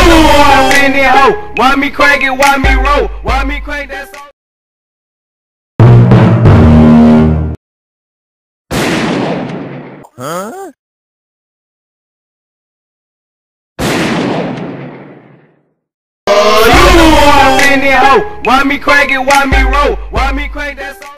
wanna spin it, hoe? Why me crank it? Why me roll? Why me crank that song? Huh? You wanna spin it, hoe? Why me crank it? Why me roll? Why me crank that song?